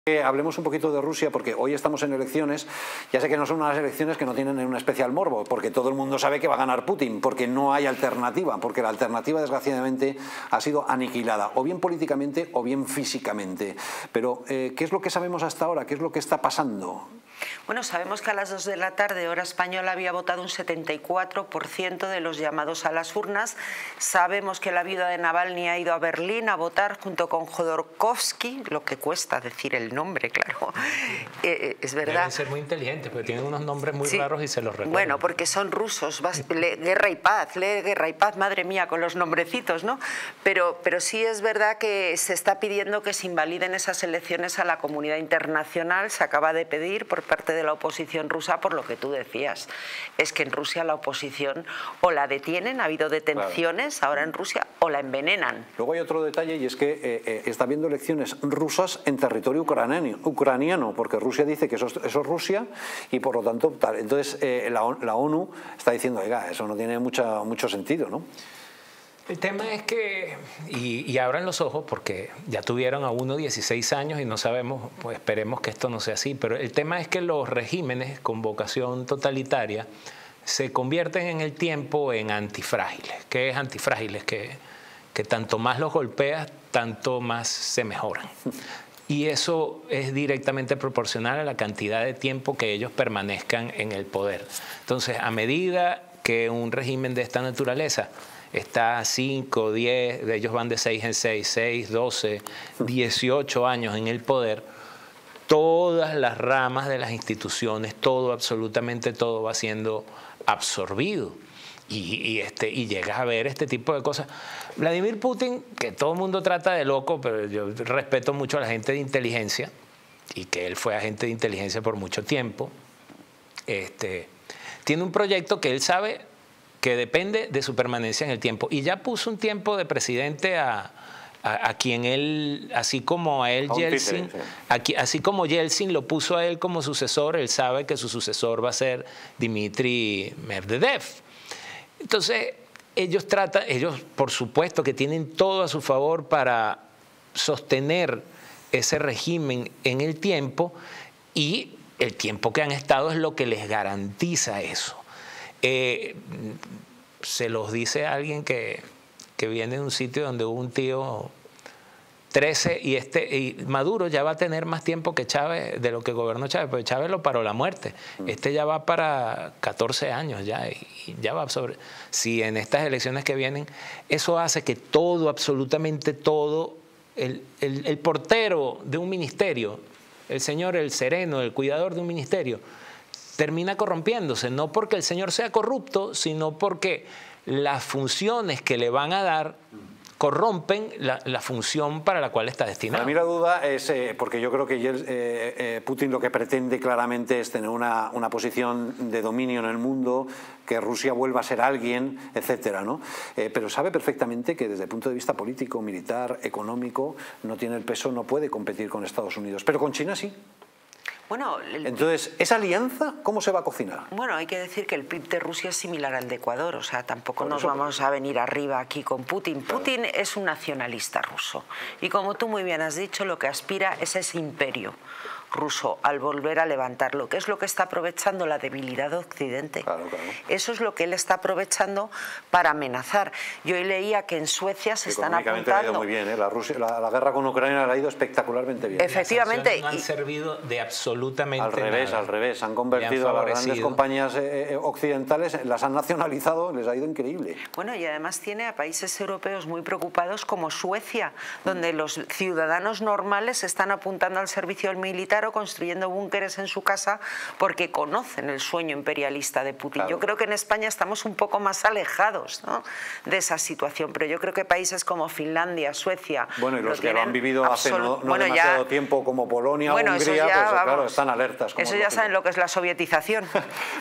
Hablemos un poquito de Rusia, porque hoy estamos en elecciones. Ya sé que no son unas elecciones que no tienen un especial morbo, porque todo el mundo sabe que va a ganar Putin, porque no hay alternativa, porque la alternativa desgraciadamente ha sido aniquilada, o bien políticamente o bien físicamente. Pero, ¿qué es lo que sabemos hasta ahora? ¿Qué es lo que está pasando? Bueno, sabemos que a las 2 de la tarde, hora española, había votado un 74% de los llamados a las urnas. Sabemos que la viuda de Navalny ha ido a Berlín a votar junto con Jodorkovsky, lo que cuesta decir el nombre, claro. Es verdad. Deben ser muy inteligentes, porque tienen unos nombres muy raros y se los recuerdan. Bueno, porque son rusos. Guerra y paz, madre mía, con los nombrecitos, ¿no? Pero sí es verdad que se está pidiendo que se invaliden esas elecciones a la comunidad internacional. Se acaba de pedir por parte de la oposición rusa, por lo que tú decías. Es que en Rusia la oposición o la detienen, ha habido detenciones ahora en Rusia, o la envenenan. Luego hay otro detalle, y es que está habiendo elecciones rusas en territorio ucraniano, porque Rusia dice que eso es Rusia y por lo tanto tal. Entonces la ONU está diciendo, oiga, eso no tiene mucho sentido, ¿no? El tema es que, y abran los ojos porque ya tuvieron a uno 16 años y no sabemos, pues esperemos que esto no sea así, pero el tema es que los regímenes con vocación totalitaria se convierten en el tiempo en antifrágiles. ¿Qué es antifrágiles? Que tanto más los golpeas, tanto más se mejoran. Y eso es directamente proporcional a la cantidad de tiempo que ellos permanezcan en el poder. Entonces, a medida que un régimen de esta naturaleza está 5, 10, de ellos van de 6 en 6, 12, 18 años en el poder, todas las ramas de las instituciones, todo, absolutamente todo va siendo absorbido. Y llegas a ver este tipo de cosas. Vladimir Putin, que todo el mundo trata de loco, pero yo respeto mucho a la gente de inteligencia, y que él fue agente de inteligencia por mucho tiempo, tiene un proyecto que él sabe que depende de su permanencia en el tiempo. Y ya puso un tiempo de presidente a quien él, así como a él Yeltsin, así como Yeltsin lo puso a él como sucesor, él sabe que su sucesor va a ser Dmitry Medvedev. Entonces, ellos por supuesto que tienen todo a su favor para sostener ese régimen en el tiempo, y el tiempo que han estado es lo que les garantiza eso. Se los dice a alguien que viene de un sitio donde hubo un tío 13 y Maduro ya va a tener más tiempo que Chávez, de lo que gobernó Chávez, porque Chávez lo paró la muerte. Ya va para 14 años ya, y ya va sobre. Si en estas elecciones que vienen, eso hace que todo, absolutamente todo, el portero de un ministerio, el señor, el sereno, el cuidador de un ministerio, termina corrompiéndose, no porque el señor sea corrupto, sino porque las funciones que le van a dar corrompen la función para la cual está destinado. Para mí la duda es, porque yo creo que Putin lo que pretende claramente es tener una posición de dominio en el mundo, que Rusia vuelva a ser alguien, etcétera, ¿no? Pero sabe perfectamente que desde el punto de vista político, militar, económico, no tiene el peso, no puede competir con Estados Unidos, pero con China sí. Bueno, entonces, ¿esa alianza cómo se va a cocinar? Bueno, hay que decir que el PIB de Rusia es similar al de Ecuador, o sea, tampoco nos vamos a venir arriba aquí con Putin. Claro. Putin es un nacionalista ruso y, como tú muy bien has dicho, lo que aspira es ese imperio ruso al volver a levantarlo, que es lo que está aprovechando la debilidad de Occidente. Claro, claro. Eso es lo que él está aprovechando para amenazar. Yo hoy leía que en Suecia se están apuntando... Le ha ido muy bien, ¿eh? La guerra con Ucrania le ha ido espectacularmente bien. Efectivamente. No han servido de absolutamente nada. Al revés. Han convertido a las grandes compañías occidentales, las han nacionalizado, les ha ido increíble. Bueno, y además tiene a países europeos muy preocupados como Suecia, donde los ciudadanos normales se están apuntando al servicio militar o construyendo búnkeres en su casa porque conocen el sueño imperialista de Putin. Claro. Yo creo que en España estamos un poco más alejados, ¿no?, de esa situación, pero yo creo que países como Finlandia, Suecia... Bueno, y los que lo han vivido hace no demasiado tiempo, como Polonia o Hungría, pues claro, están alertas. Eso ya saben lo que es la sovietización.